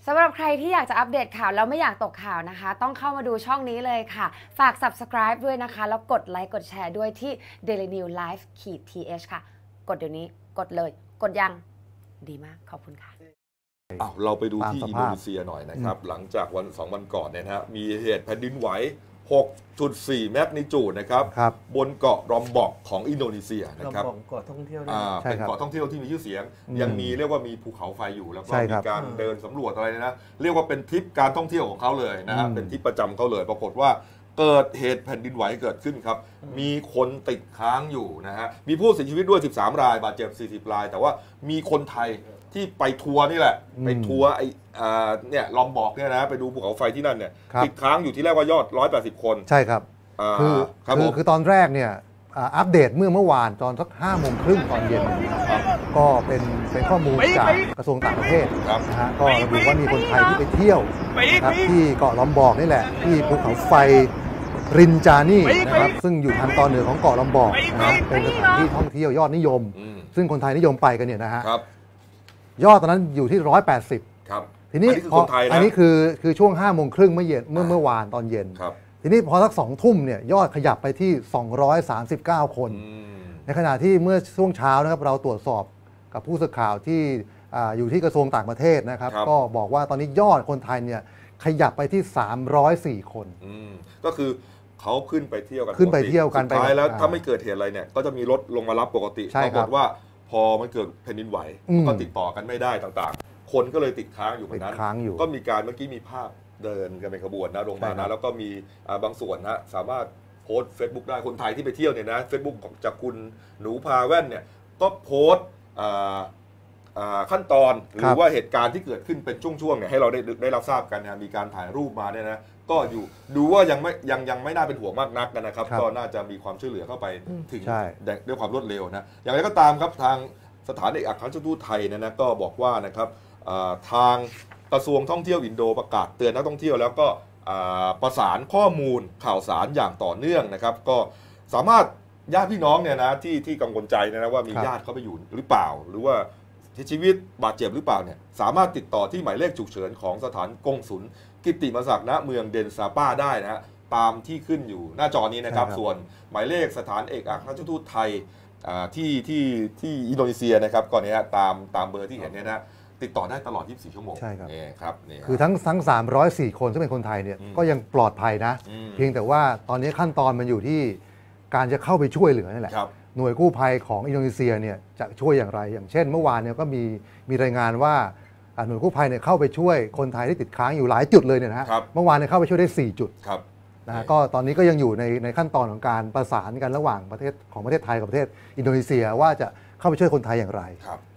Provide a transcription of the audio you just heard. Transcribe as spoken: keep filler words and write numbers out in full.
สำหรับใครที่อยากจะอัปเดตข่าวแล้วไม่อยากตกข่าวนะคะต้องเข้ามาดูช่องนี้เลยค่ะฝาก ซับสไครบ์ ด้วยนะคะแล้วกดไลค์กดแชร์ด้วยที่ Daily News Live ที เอช ค่ะกดเดี๋ยวนี้กดเลยกดยังดีมากขอบคุณค่ะอ้าวเราไปดูที่อินโดนีเซียหน่อยนะครับหลังจากวันสองวันก่อนเนี่ยนะฮะมีเหตุแผ่นดินไหว หกจุดสี่ แมกนิจูดนะครับบนเกาะรอมบอกของอินโดนีเซียนะครับเกาะท่องเที่ยวเป็นเกาะท่องเที่ยวที่มีชื่อเสียงยังมีเรียกว่ามีภูเขาไฟอยู่แล้วก็มีการเดินสำรวจอะไรนะเรียกว่าเป็นทริปการท่องเที่ยวของเขาเลยนะฮะเป็นทริปประจำเขาเลยปรากฏว่าเกิดเหตุแผ่นดินไหวเกิดขึ้นครับมีคนติดค้างอยู่นะฮะมีผู้เสียชีวิตด้วยสิบสามรายบาดเจ็บสี่สิบรายแต่ว่ามีคนไทยที่ไปทัวร์นี่แหละไปทัวร์ไอ้เนี่ยลอมบอกเนี่ยนะไปดูภูเขาไฟที่นั่นเนี่ยติดค้างอยู่ที่แรกว่ายอดหนึ่งร้อยแปดสิบคนใช่ครับคือคือคือตอนแรกเนี่ยอัปเดตเมื่อเมื่อวานตอนสักห้าโมงครึ่งตอนเย็นก็เป็นเป็นข้อมูลจากกระทรวงต่างประเทศนะฮะก็ระบุว่ามีคนไทยที่ไปเที่ยวนะครับที่เกาะลอมบอกนี่แหละที่ภูเขาไฟรินจานี่นะครับซึ่งอยู่ทางตอนเหนือของเกาะลอมบอกนะครับเป็นสถานที่ท่องเที่ยวยอดนิยมซึ่งคนไทยนิยมไปกันเนี่ยนะฮะยอดตอนนั้นอยู่ที่ร้อยแปดสิบทีนี้พออันนี้คือคือช่วงห้าโมงครึ่งเมื่อเย็นเมื่อเมื่อวานตอนเย็นทีนี้พอสักสองทุ่มเนี่ยยอดขยับไปที่สองร้อยสามสิบเก้าคนในขณะที่เมื่อช่วงเช้านะครับเราตรวจสอบกับผู้สื่อข่าวที่อยู่ที่กระทรวงต่างประเทศนะครับก็บอกว่าตอนนี้ยอดคนไทยเนี่ยขยับไปที่สามร้อยสี่คนก็คือเขาขึ้นไปเที่ยวกันขึ้นไปเที่ยวกันไปแล้วถ้าไม่เกิดเหตุอะไรเนี่ยก็จะมีรถลงมารับปกติปรากฏว่าพอมันเกิดแผ่นดินไหวก็ติดต่อกันไม่ได้ต่างๆคนก็เลยติดค้างอยู่บนนั้นก็มีการเมื่อกี้มีภาพเดินกันเป็นขบวนนะลงมานะแล้วก็มีบางส่วนนะสามารถโพสต์ เฟซบุ๊ก ได้คนไทยที่ไปเที่ยวเนี่ยนะ เฟซบุ๊ก จากคุณหนูพาแว่นเนี่ยก็โพสต์ขั้นตอนหรือว่าเหตุการณ์ที่เกิดขึ้นเป็นช่วงๆเนี่ยให้เราได้ได้รับทราบกันนะมีการถ่ายรูปมาเนี่ยนะก็อยู่ดูว่ายังไม่ยังยังไม่น่าเป็นห่วงมากนักนะครับก็น่าจะมีความช่วยเหลือเข้าไปถึงด้วยความรวดเร็วนะอย่างไรก็ตามครับทางสถานเอกอัครราชทูตไทยนะนะก็บอกว่านะครับทางกระทรวงท่องเที่ยวอินโดประกาศเตือนนักท่องเที่ยวแล้วก็ประสานข้อมูลข่าวสารอย่างต่อเนื่องนะครับก็สามารถญาติพี่น้องเนี่ยนะที่ที่กังวลใจนะว่ามีญาติเขาไปอยู่หรือเปล่าหรือว่าเสียชีวิตบาดเจ็บหรือเปล่าเนี่ยสามารถติดต่อที่หมายเลขฉุกเฉินของสถานกงสุลกิตติมศักดิ์ณเมืองเดนซาป้าได้นะฮะตามที่ขึ้นอยู่หน้าจอนี้นะครับส่วนหมายเลขสถานเอกอัครราชทูตไทยที่ที่ที่อินโดนีเซียนะครับก่อนนี้ตามตามเบอร์ที่เห็นเนี่ยนะติดต่อได้ตลอดยี่สิบสี่ชั่วโมงใช่ครับนี่ครับนี่คือทั้งทั้งสามร้อยสี่คนซึ่งเป็นคนไทยเนี่ยก็ยังปลอดภัยนะเพียงแต่ว่าตอนนี้ขั้นตอนมันอยู่ที่การจะเข้าไปช่วยเหลือนี่แหละหน่วยกู้ภัยของอินโดนีเซียเนี่ยจะช่วยอย่างไรอย่างเช่นเมื่อวานเนี่ยก็มีมีรายงานว่าหน่วยกู้ภัยเนี่ยเข้าไปช่วยคนไทยที่ติดค้างอยู่หลายจุดเลยเนี่ยนะฮะเมื่อวานเนี่ยเข้าไปช่วยได้สี่จุดนะฮะก็ตอนนี้ก็ยังอยู่ในในขั้นตอนของการประสานกันระหว่างประเทศของประเทศไทยกับประเทศอินโดนีเซียว่าจะเข้าไปช่วยคนไทยอย่างไร